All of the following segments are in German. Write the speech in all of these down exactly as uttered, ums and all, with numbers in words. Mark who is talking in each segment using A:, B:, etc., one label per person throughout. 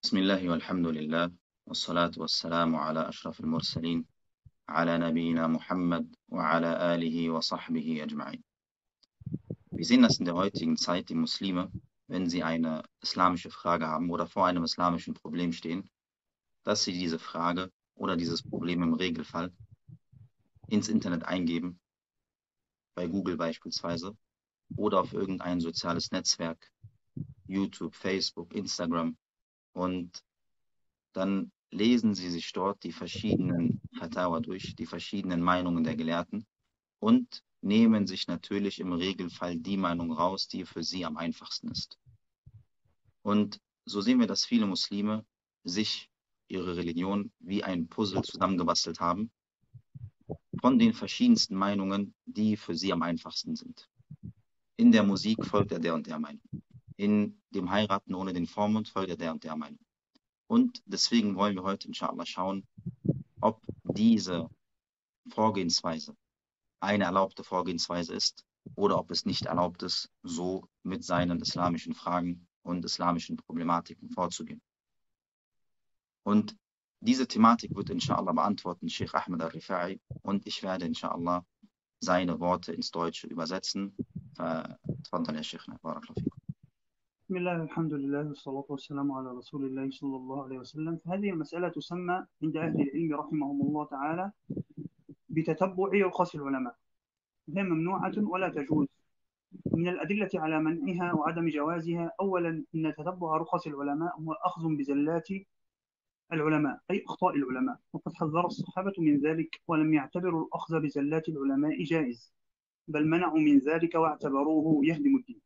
A: بسم الله والحمد لله والصلاة والسلام على أشرف المرسلين على نبينا Muhammad وعلى آله وصحبه أجمعين. Wir sehen das in der heutigen Zeit, die Muslime, wenn sie eine islamische Frage haben oder vor einem islamischen Problem stehen, dass sie diese Frage oder dieses Problem im Regelfall ins Internet eingeben, bei Google beispielsweise, oder auf irgendein soziales Netzwerk, YouTube, Facebook, Instagram, und dann lesen sie sich dort die verschiedenen Fatawa durch, die verschiedenen Meinungen der Gelehrten und nehmen sich natürlich im Regelfall die Meinung raus, die für sie am einfachsten ist. Und so sehen wir, dass viele Muslime sich ihre Religion wie ein Puzzle zusammengebastelt haben von den verschiedensten Meinungen, die für sie am einfachsten sind. In der Musik folgt er der und der Meinung. In dem Heiraten ohne den Vormund folgt er der und der Meinung. Und deswegen wollen wir heute inshallah schauen, ob diese Vorgehensweise eine erlaubte Vorgehensweise ist oder ob es nicht erlaubt ist, so mit seinen islamischen Fragen und islamischen Problematiken vorzugehen. Und diese Thematik wird inshallah beantworten Sheikh Ahmed al-Rifa'i, und ich werde inshallah seine Worte ins Deutsche übersetzen. تفضل يا شيخنا بارك الله فيكم.
B: بسم الله الحمد لله والصلاة والسلام على رسول الله صلى الله عليه وسلم. فهذه المسألة تسمى عند أهل العلم رحمهم الله تعالى بتتبع رخص العلماء، هي ممنوعة ولا تجوز. من الأدلة على منعها وعدم جوازها أولا أن تتبع رخص العلماء هو أخذ بزلات العلماء أي أخطاء العلماء، وقد حذر الصحابة من ذلك ولم يعتبروا الأخذ بزلات العلماء جائز، بل منعوا من ذلك واعتبروه يهدم الدين.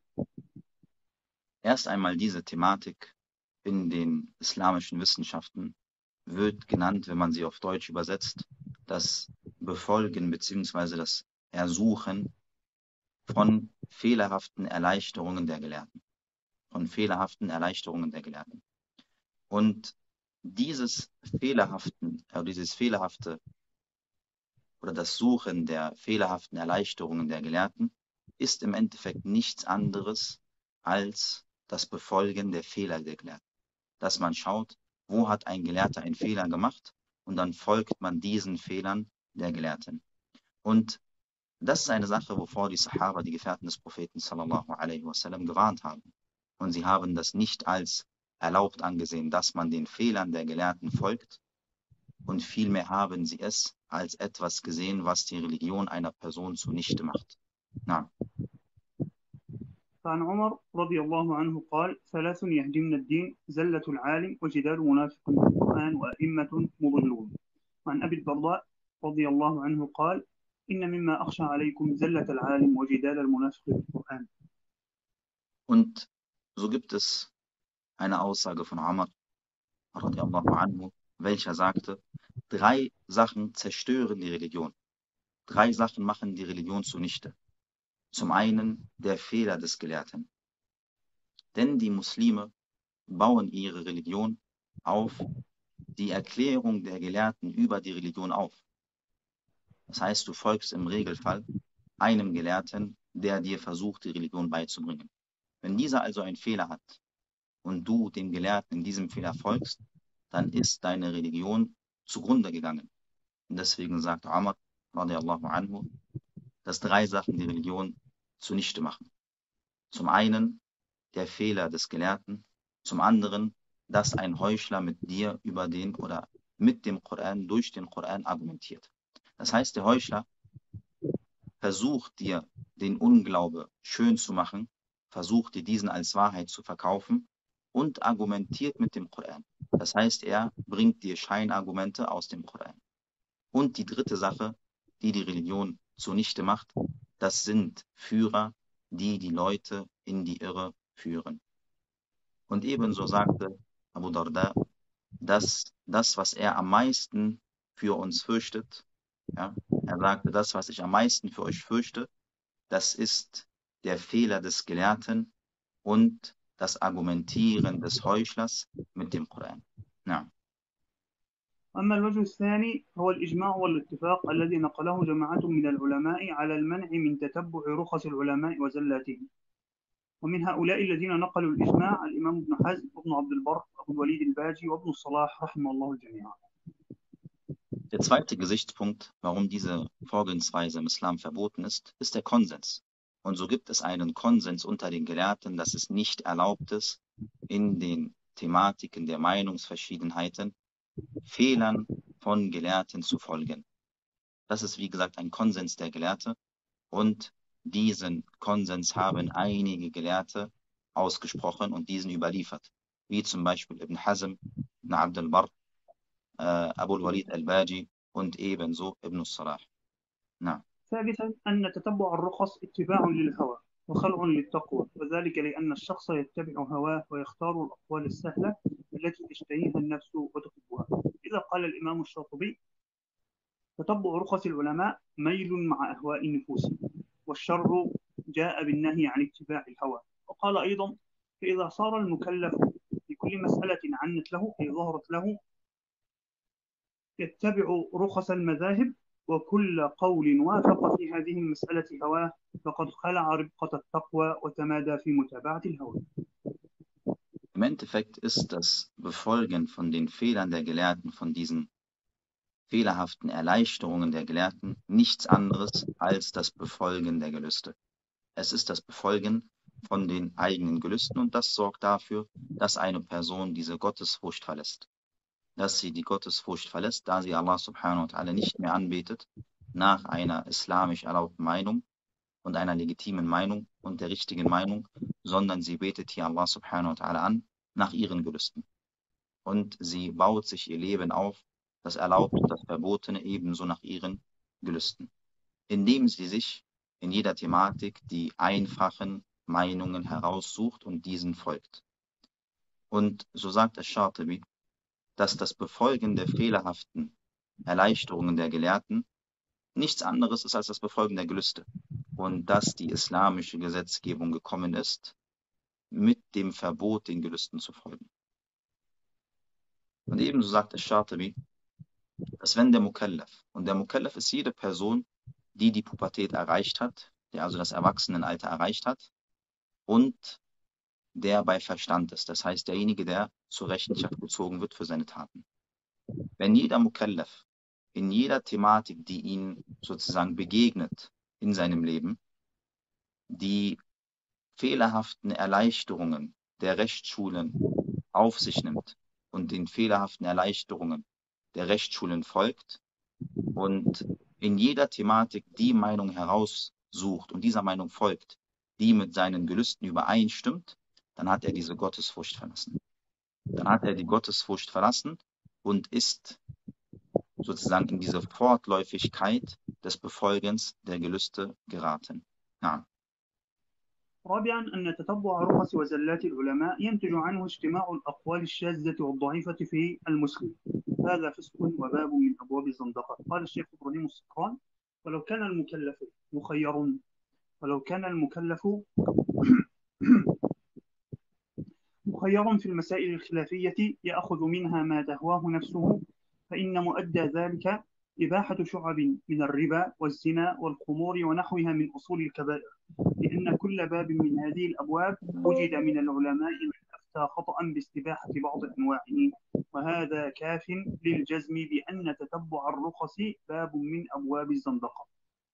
A: Erst einmal diese Thematik in den islamischen Wissenschaften wird genannt, wenn man sie auf Deutsch übersetzt, das Befolgen bzw. das Ersuchen von fehlerhaften Erleichterungen der Gelehrten. Von fehlerhaften Erleichterungen der Gelehrten. Und dieses fehlerhaften, äh, dieses fehlerhafte oder das Suchen der fehlerhaften Erleichterungen der Gelehrten ist im Endeffekt nichts anderes als das Befolgen der Fehler der Gelehrten. Dass man schaut, wo hat ein Gelehrter einen Fehler gemacht, und dann folgt man diesen Fehlern der Gelehrten. Und das ist eine Sache, wovor die Sahaba, die Gefährten des Propheten sallallahu alaihi wasallam, gewarnt haben. Und sie haben das nicht als erlaubt angesehen, dass man den Fehlern der Gelehrten folgt, und vielmehr haben sie es als etwas gesehen, was die Religion einer Person zunichte macht. Na.
B: فعن عمر رضي الله عنه قال: ثلاث يهدمن الدين: زلة العالم وجدال منافق بالقرآن وأئمة مضلون. وعن أبي الدرداء رضي الله عنه قال: إن مما أخشى عليكم زلة العالم وجدال المنافق بالقرآن.
A: Und so gibt es eine Aussage von Umar radiallahu anhu, welcher sagte, drei Sachen zerstören die Religion. Drei Sachen machen die Religion zunichte. Zum einen der Fehler des Gelehrten. Denn die Muslime bauen ihre Religion auf die Erklärung der Gelehrten über die Religion auf. Das heißt, du folgst im Regelfall einem Gelehrten, der dir versucht, die Religion beizubringen. Wenn dieser also einen Fehler hat und du dem Gelehrten in diesem Fehler folgst, dann ist deine Religion zugrunde gegangen. Und deswegen sagt Umar radiallahu anhu, dass drei Sachen die Religion zunichte machen. Zum einen der Fehler des Gelehrten, zum anderen, dass ein Heuchler mit dir über den oder mit dem Koran, durch den Koran argumentiert. Das heißt, der Heuchler versucht dir den Unglaube schön zu machen, versucht dir diesen als Wahrheit zu verkaufen und argumentiert mit dem Koran. Das heißt, er bringt dir Scheinargumente aus dem Koran. Und die dritte Sache, die die Religion zunichte macht, das sind Führer, die die Leute in die Irre führen. Und ebenso sagte Abu Darda, dass das, was er am meisten für uns fürchtet, ja, er sagte, das, was ich am meisten für euch fürchte, das ist der Fehler des Gelehrten und das Argumentieren des Heuchlers mit dem Koran. Ja.
B: أما الوجه الثاني هو الإجماع والاتفاق الذي نقله جماعة من العلماء على المنع من تتبع رخص العلماء وزلاتهم. ومن هؤلاء الذين نقلوا الإجماع الإمام ابن حزم وابن عبد البر وابو الوليد الباجي وابن الصلاح رحمه الله الجميع.
A: Der zweite Gesichtspunkt, warum diese Vorgehensweise im Islam verboten ist, ist der Konsens. Und so gibt es einen Konsens unter den Gelehrten, dass es nicht erlaubt ist, in den Thematiken der Meinungsverschiedenheiten Fehlern von Gelehrten zu folgen. Das ist, wie gesagt, ein Konsens der Gelehrte. Und diesen Konsens haben einige Gelehrte ausgesprochen und diesen überliefert. Wie zum Beispiel Ibn Hazm, Ibn Abd al-Barr, äh, Abu al-Walid al-Baji und ebenso Ibn al-Salah. Na.
B: ثالثا أن تتبع الرخص اتباع للهوى وخلع للتقوى، وذلك لأن الشخص يتبع هواه ويختار الأقوال السهلة التي تشتهيها النفس وتحبها. إذا قال الإمام الشاطبي: تتبع رخص العلماء ميل مع أهواء النفوس، والشر جاء بالنهي عن اتباع الهوى. وقال أيضا: فإذا صار المكلف في كل مسألة عنت له أي ظهرت له يتبع رخص المذاهب، وكل قول وافق في هذه المسألة هواه فقد خلع ربقة التقوى وتمادى في متابعة الهوى.
A: Im Endeffekt ist das Befolgen von den Fehlern der Gelehrten, von diesen fehlerhaften Erleichterungen der Gelehrten, nichts anderes als das Befolgen der Gelüste. Es ist das Befolgen von den eigenen Gelüsten und das sorgt dafür, dass eine Person diese Gottesfurcht verlässt. Dass sie die Gottesfurcht verlässt, da sie Allah subhanahu wa ta'ala nicht mehr anbetet, nach einer islamisch erlaubten Meinung und einer legitimen Meinung und der richtigen Meinung, sondern sie betet hier Allah subhanahu wa ta'ala an, nach ihren Gelüsten. Und sie baut sich ihr Leben auf, das Erlaubte und das Verbotene ebenso nach ihren Gelüsten, indem sie sich in jeder Thematik die einfachen Meinungen heraussucht und diesen folgt. Und so sagt Ash-Shatibi, dass das Befolgen der fehlerhaften Erleichterungen der Gelehrten nichts anderes ist als das Befolgen der Gelüste und dass die islamische Gesetzgebung gekommen ist, mit dem Verbot den Gelüsten zu folgen. Und ebenso sagt Ash-Shatibi, dass wenn der Mukallaf, und der Mukallaf ist jede Person, die die Pubertät erreicht hat, der also das Erwachsenenalter erreicht hat und der bei Verstand ist, das heißt derjenige, der zur Rechenschaft gezogen wird für seine Taten. Wenn jeder Mukallaf in jeder Thematik, die ihm sozusagen begegnet in seinem Leben, die fehlerhaften Erleichterungen der Rechtsschulen auf sich nimmt und den fehlerhaften Erleichterungen der Rechtsschulen folgt und in jeder Thematik die Meinung heraussucht und dieser Meinung folgt, die mit seinen Gelüsten übereinstimmt, dann hat er diese Gottesfurcht verlassen. Dann hat er die Gottesfurcht verlassen und ist sozusagen in diese Fortläufigkeit des Befolgens der Gelüste geraten. Ja.
B: رابعا أن تتبع رخص وزلات العلماء ينتج عنه اجتماع الأقوال الشاذة والضعيفة في المسلم، هذا فسق وباب من أبواب الزندقة. قال الشيخ إبراهيم السكران: ولو كان المكلف مخير ولو كان المكلف مخير في المسائل الخلافية يأخذ منها ما تهواه نفسه، فإن مؤدى ذلك إباحة شعب من الربا والزنا والخمور ونحوها من أصول الكبائر، لأن كل باب من هذه الأبواب وجد من العلماء من أفتى خطأ باستباحة بعض أنواعه، وهذا كاف للجزم بأن تتبع الرخص باب من أبواب الزندقة.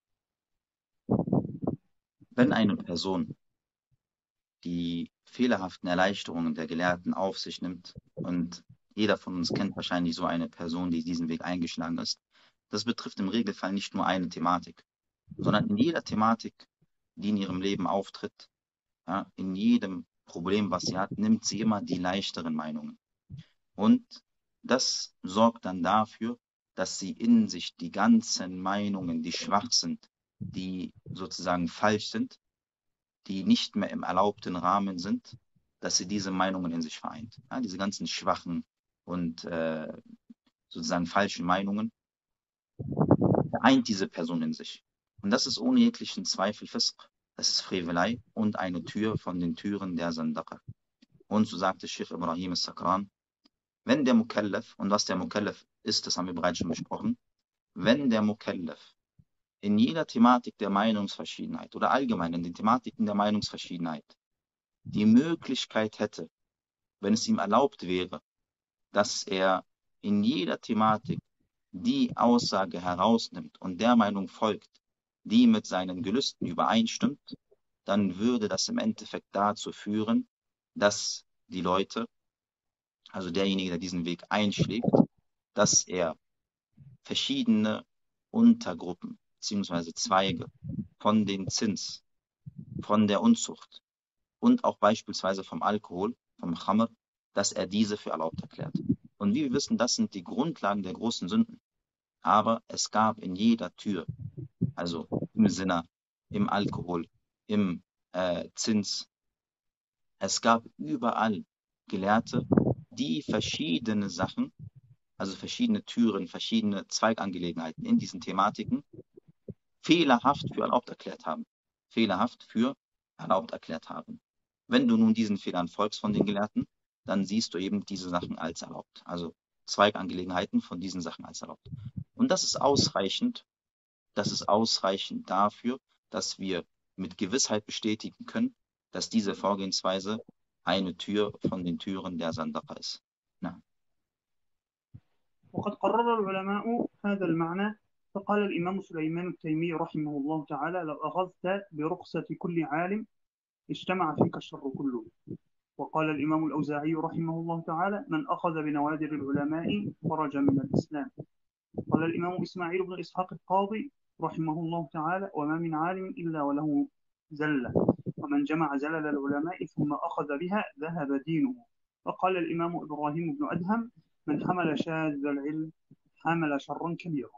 A: Wenn eine Person die fehlerhaften Erleichterungen der Gelehrten auf sich nimmt, und jeder von uns kennt wahrscheinlich so eine Person, die diesen Weg eingeschlagen ist, das betrifft im Regelfall nicht nur eine Thematik, sondern in jeder Thematik, die in ihrem Leben auftritt, ja, in jedem Problem, was sie hat, nimmt sie immer die leichteren Meinungen. Und das sorgt dann dafür, dass sie in sich die ganzen Meinungen, die schwach sind, die sozusagen falsch sind, die nicht mehr im erlaubten Rahmen sind, dass sie diese Meinungen in sich vereint. Ja, diese ganzen schwachen und äh, sozusagen falschen Meinungen vereint diese Person in sich. Und das ist ohne jeglichen Zweifel Fisq, das ist Frevelei und eine Tür von den Türen der Sandaqa. Und so sagte Sheikh Ibrahim al-Sakran, wenn der Mukallaf, und was der Mukallaf ist, das haben wir bereits schon besprochen, wenn der Mukallaf in jeder Thematik der Meinungsverschiedenheit oder allgemein in den Thematiken der Meinungsverschiedenheit die Möglichkeit hätte, wenn es ihm erlaubt wäre, dass er in jeder Thematik die Aussage herausnimmt und der Meinung folgt, die mit seinen Gelüsten übereinstimmt, dann würde das im Endeffekt dazu führen, dass die Leute, also derjenige, der diesen Weg einschlägt, dass er verschiedene Untergruppen bzw. Zweige von den Zins, von der Unzucht und auch beispielsweise vom Alkohol, vom Khamr, dass er diese für erlaubt erklärt. Und wie wir wissen, das sind die Grundlagen der großen Sünden. Aber es gab in jeder Tür, also im Sinne, im Alkohol, im äh, Zins, es gab überall Gelehrte, die verschiedene Sachen, also verschiedene Türen, verschiedene Zweigangelegenheiten in diesen Thematiken fehlerhaft für erlaubt erklärt haben. Fehlerhaft für erlaubt erklärt haben. Wenn du nun diesen Fehlern folgst von den Gelehrten, dann siehst du eben diese Sachen als erlaubt. Also Zweigangelegenheiten von diesen Sachen als erlaubt. Und das ist ausreichend, das ist ausreichend dafür, dass wir mit Gewissheit bestätigen können, dass diese Vorgehensweise eine Tür von den Türen der Sandaqa ist. Na.
B: وقد قرر العلماء هذا المعنى، فقال الإمام سليمان التيمي رحمه الله تعالى: لو أخذت برخصة كل عالم اجتمع فيك الشر كله. وقال الإمام الأوزاعي رحمه الله تعالى: من أخذ بنوادر العلماء خرج من الإسلام. قال الإمام إسماعيل بن إسحاق القاضي رحمه الله تعالى: وما من عالم إلا وله زلة، ومن جمع زلل العلماء ثم أخذ بها ذهب دينه. وقال الإمام إبراهيم بن أدهم: من حمل شاذ العلم حمل شرا كبيرا.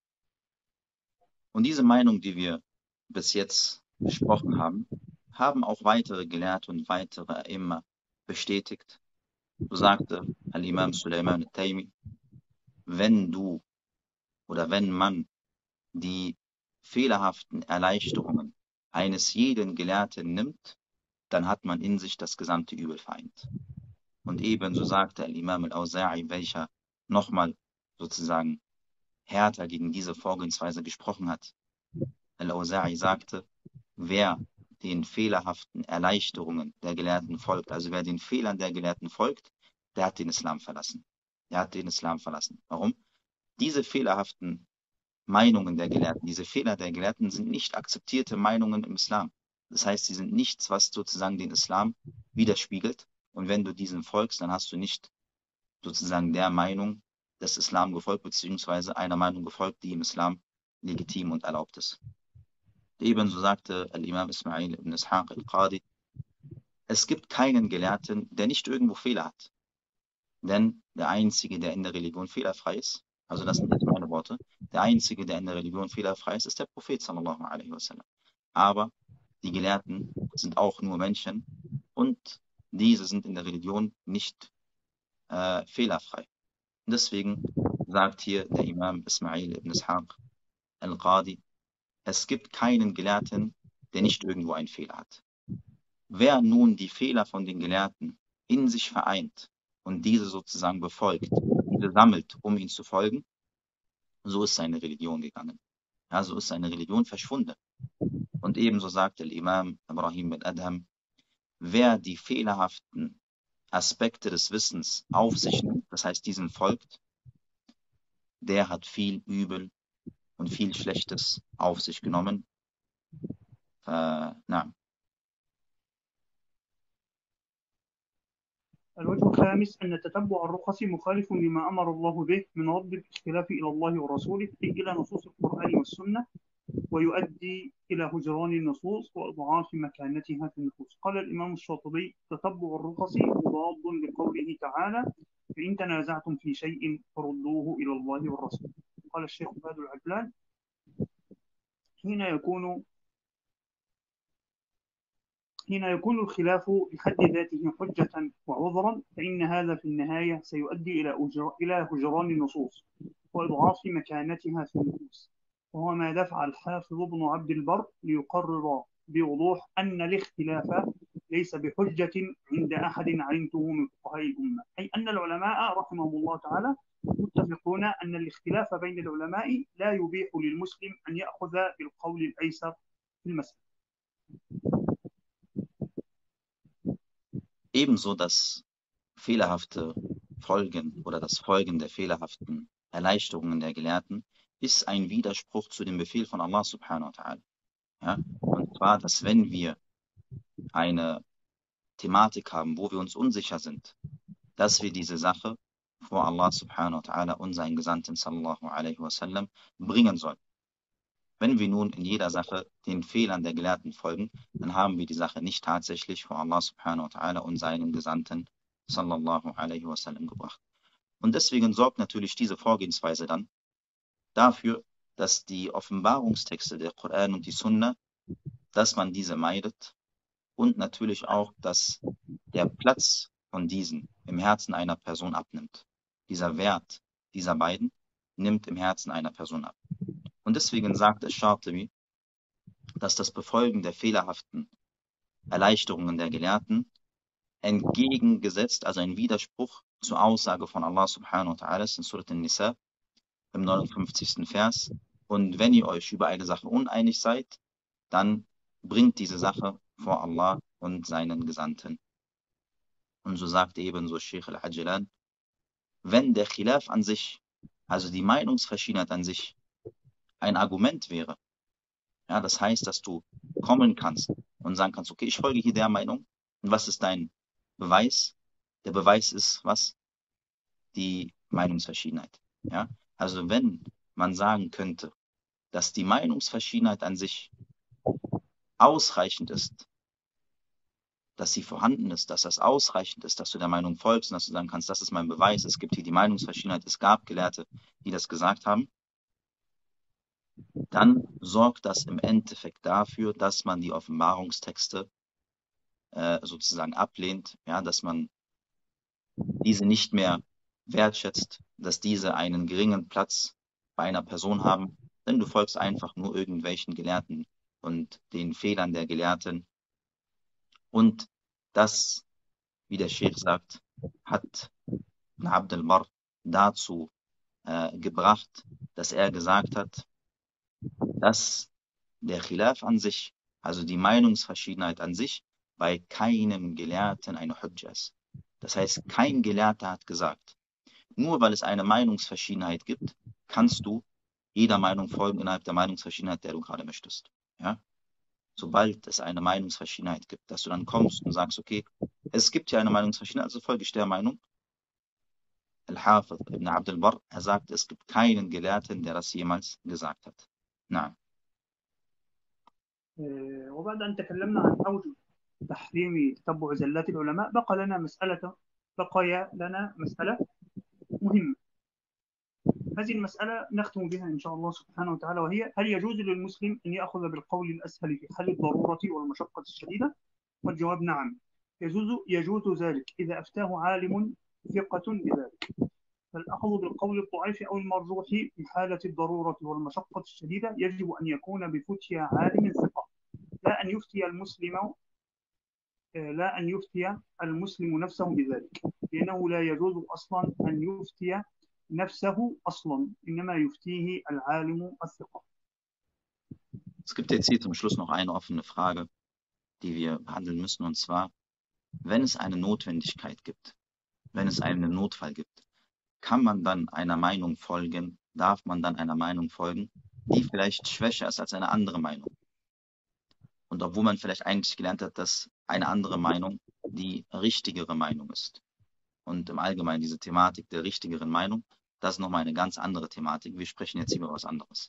A: Und diese Meinung, die wir bis jetzt besprochen haben, haben auch weitere Gelehrte und weitere immer bestätigt. So sagte Al-Imam Sulaiman al-Taymi, wenn du oder wenn man die fehlerhaften Erleichterungen eines jeden Gelehrten nimmt, dann hat man in sich das gesamte Übel vereint. Und ebenso sagte Al-Imam al-Auza'i, welcher nochmal sozusagen härter gegen diese Vorgehensweise gesprochen hat. Al-Auza'i sagte, wer den fehlerhaften Erleichterungen der Gelehrten folgt, also wer den Fehlern der Gelehrten folgt, der hat den Islam verlassen. Der hat den Islam verlassen. Warum? Diese fehlerhaften Meinungen der Gelehrten, diese Fehler der Gelehrten sind nicht akzeptierte Meinungen im Islam. Das heißt, sie sind nichts, was sozusagen den Islam widerspiegelt. Und wenn du diesen folgst, dann hast du nicht sozusagen der Meinung des Islam gefolgt, beziehungsweise einer Meinung gefolgt, die im Islam legitim und erlaubt ist. Ebenso sagte Al-Imam Ismail ibn Ishaq al-Qadi, es gibt keinen Gelehrten, der nicht irgendwo Fehler hat. Denn der Einzige, der in der Religion fehlerfrei ist, also das sind jetzt meine Worte, der Einzige, der in der Religion fehlerfrei ist, ist der Prophet sallallahu alaihi wasallam. Aber die Gelehrten sind auch nur Menschen und diese sind in der Religion nicht äh, fehlerfrei. Und deswegen sagt hier der Imam Ismail ibn Ishaq al-Qadi, es gibt keinen Gelehrten, der nicht irgendwo einen Fehler hat. Wer nun die Fehler von den Gelehrten in sich vereint und diese sozusagen befolgt, diese sammelt, um ihn zu folgen, so ist seine Religion gegangen. Ja, so ist seine Religion verschwunden. Und ebenso sagte der Imam Ibrahim bin Adham, wer die fehlerhaften Aspekte des Wissens auf sich nimmt, das heißt diesen folgt, der hat viel Übel und viel Schlechtes auf sich genommen. Äh, na.
B: الوجه الخامس أن تتبع الرخص مخالف لما أمر الله به من رد الاختلاف إلى الله ورسوله إلى نصوص القرآن والسنة، ويؤدي إلى هجران النصوص وإضعاف مكانتها في النصوص. قال الإمام الشاطبي: تتبع الرخص مضاد لقوله تعالى: فإن تنازعتم في شيء فردوه إلى الله والرسول. قال الشيخ فهد العجلان: حين يكون حين يكون الخلاف بحد ذاته حجة وعذرا، فإن هذا في النهاية سيؤدي إلى إلى هجران النصوص وإضعاف مكانتها في النفوس، وهو ما دفع الحافظ ابن عبد البر ليقرر بوضوح أن الاختلاف ليس بحجة عند أحد علمته من فقهاء الأمة، أي أن العلماء رحمهم الله تعالى متفقون أن الاختلاف بين العلماء لا يبيح للمسلم أن يأخذ بالقول الأيسر في المسألة.
A: Ebenso das fehlerhafte Folgen oder das Folgen der fehlerhaften Erleichterungen der Gelehrten ist ein Widerspruch zu dem Befehl von Allah subhanahu wa ta'ala. Ja? Und zwar, dass wenn wir eine Thematik haben, wo wir uns unsicher sind, dass wir diese Sache vor Allah subhanahu wa ta'ala und seinen Gesandten sallallahu alaihi wasallam bringen sollen. Wenn wir nun in jeder Sache den Fehlern der Gelehrten folgen, dann haben wir die Sache nicht tatsächlich vor Allah subhanahu wa ta'ala und seinen Gesandten sallallahu alaihi wasallam gebracht. Und deswegen sorgt natürlich diese Vorgehensweise dann dafür, dass die Offenbarungstexte der Koran und die Sunna, dass man diese meidet und natürlich auch, dass der Platz von diesen im Herzen einer Person abnimmt. Dieser Wert dieser beiden nimmt im Herzen einer Person ab. Und deswegen sagt es Shatibi, dass das Befolgen der fehlerhaften Erleichterungen der Gelehrten entgegengesetzt, also ein Widerspruch zur Aussage von Allah subhanahu wa ta'ala in Surat An-Nisa im neunundfünfzigsten Vers. Und wenn ihr euch über eine Sache uneinig seid, dann bringt diese Sache vor Allah und seinen Gesandten. Und so sagt ebenso Sheikh al-Ajlan, wenn der Khilaf an sich, also die Meinungsverschiedenheit an sich, ein Argument wäre, ja, das heißt, dass du kommen kannst und sagen kannst, okay, ich folge hier der Meinung. Und was ist dein Beweis? Der Beweis ist was? Die Meinungsverschiedenheit. Ja? Also wenn man sagen könnte, dass die Meinungsverschiedenheit an sich ausreichend ist, dass sie vorhanden ist, dass das ausreichend ist, dass du der Meinung folgst und dass du sagen kannst, das ist mein Beweis, es gibt hier die Meinungsverschiedenheit, es gab Gelehrte, die das gesagt haben, dann sorgt das im Endeffekt dafür, dass man die Offenbarungstexte äh, sozusagen ablehnt, ja, dass man diese nicht mehr wertschätzt, dass diese einen geringen Platz bei einer Person haben, denn du folgst einfach nur irgendwelchen Gelehrten und den Fehlern der Gelehrten. Und das, wie der Sheikh sagt, hat Ibn Abd al-Barr dazu äh, gebracht, dass er gesagt hat, dass der Khilaf an sich, also die Meinungsverschiedenheit an sich, bei keinem Gelehrten eine Hujja ist. Das heißt, kein Gelehrter hat gesagt, nur weil es eine Meinungsverschiedenheit gibt, kannst du jeder Meinung folgen innerhalb der Meinungsverschiedenheit, der du gerade möchtest. Ja? Sobald es eine Meinungsverschiedenheit gibt, dass du dann kommst und sagst, okay, es gibt ja eine Meinungsverschiedenheit, also folge ich der Meinung. Al-Hafidh ibn Abd al-Barr, er sagt, es gibt keinen Gelehrten, der das jemals gesagt hat. Na.
B: وبعد أن تكلمنا عن أوجه تحريم تتبع زلات العلماء بقى لنا مسألة بقي لنا مسألة مهمة. هذه المسألة نختم بها إن شاء الله سبحانه وتعالى، وهي هل يجوز للمسلم أن يأخذ بالقول الأسهل في حال الضرورة والمشقة الشديدة؟ والجواب نعم، يجوز يجوز ذلك إذا أفتاه عالم ثقة بذلك. فالأخذ بالقول الضعيف أو المرجوح في حالة الضرورة والمشقة الشديدة يجب أن يكون بفتيا عالم ثقة، لا أن يفتي المسلم لا أن يفتي المسلم نفسه بذلك، لأنه لا يجوز أصلا أن يفتي نفسه أصلا، إنما يفتيه العالم الثقة.
A: Es gibt jetzt hier zum Schluss noch eine offene Frage, die wir behandeln müssen, und zwar, wenn es eine Notwendigkeit gibt, wenn es einen Notfall gibt, kann man dann einer Meinung folgen, darf man dann einer Meinung folgen, die vielleicht schwächer ist als eine andere Meinung. Und obwohl man vielleicht eigentlich gelernt hat, dass eine andere Meinung die richtigere Meinung ist. Und im Allgemeinen diese Thematik der richtigeren Meinung, das ist nochmal eine ganz andere Thematik. Wir sprechen jetzt über was anderes.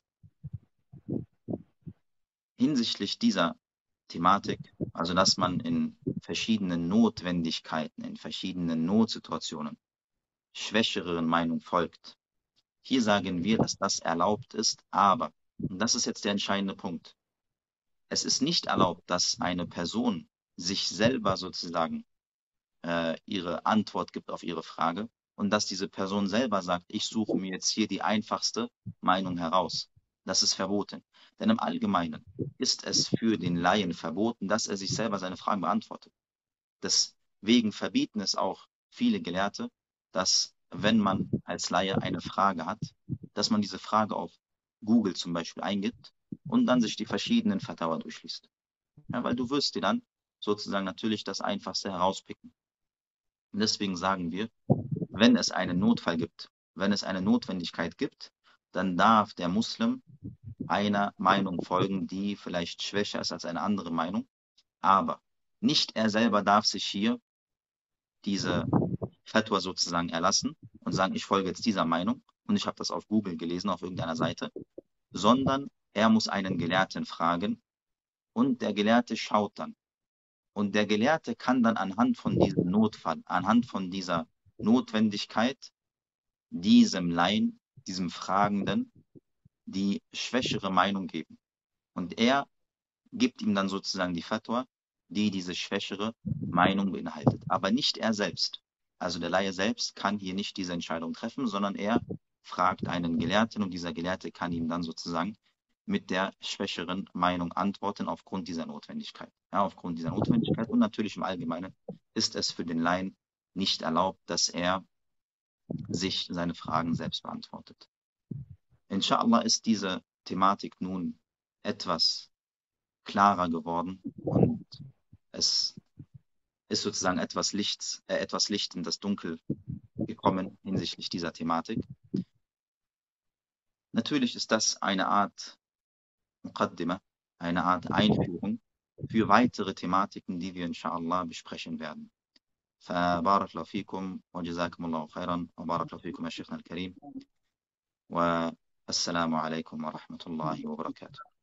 A: Hinsichtlich dieser Thematik, also dass man in verschiedenen Notwendigkeiten, in verschiedenen Notsituationen schwächereren Meinung folgt. Hier sagen wir, dass das erlaubt ist, aber, und das ist jetzt der entscheidende Punkt, es ist nicht erlaubt, dass eine Person sich selber sozusagen äh, ihre Antwort gibt auf ihre Frage und dass diese Person selber sagt, ich suche mir jetzt hier die einfachste Meinung heraus. Das ist verboten. Denn im Allgemeinen ist es für den Laien verboten, dass er sich selber seine Fragen beantwortet. Deswegen verbieten es auch viele Gelehrte, dass wenn man als Laie eine Frage hat, dass man diese Frage auf Google zum Beispiel eingibt und dann sich die verschiedenen Fatawa durchliest. Ja, weil du wirst dir dann sozusagen natürlich das Einfachste herauspicken. Und deswegen sagen wir, wenn es einen Notfall gibt, wenn es eine Notwendigkeit gibt, dann darf der Muslim einer Meinung folgen, die vielleicht schwächer ist als eine andere Meinung. Aber nicht er selber darf sich hier diese Fatwa sozusagen erlassen und sagen, ich folge jetzt dieser Meinung und ich habe das auf Google gelesen, auf irgendeiner Seite, sondern er muss einen Gelehrten fragen und der Gelehrte schaut dann. Und der Gelehrte kann dann anhand von diesem Notfall, anhand von dieser Notwendigkeit, diesem Laien, diesem Fragenden, die schwächere Meinung geben. Und er gibt ihm dann sozusagen die Fatwa, die diese schwächere Meinung beinhaltet. Aber nicht er selbst. Also der Laie selbst kann hier nicht diese Entscheidung treffen, sondern er fragt einen Gelehrten und dieser Gelehrte kann ihm dann sozusagen mit der schwächeren Meinung antworten aufgrund dieser Notwendigkeit. Ja, aufgrund dieser Notwendigkeit und natürlich im Allgemeinen ist es für den Laien nicht erlaubt, dass er sich seine Fragen selbst beantwortet. Inshallah ist diese Thematik nun etwas klarer geworden und es ist sozusagen etwas Licht, äh, etwas Licht in das Dunkel gekommen hinsichtlich dieser Thematik. Natürlich ist das eine Art Muqaddimah, eine Art Einführung für weitere Thematiken, die wir inshallah besprechen werden. فبارك الله فيكم وجزاكم الله خيرا وبارك الله فيكم يا شيخنا الكريم والسلام عليكم ورحمة الله وبركاته.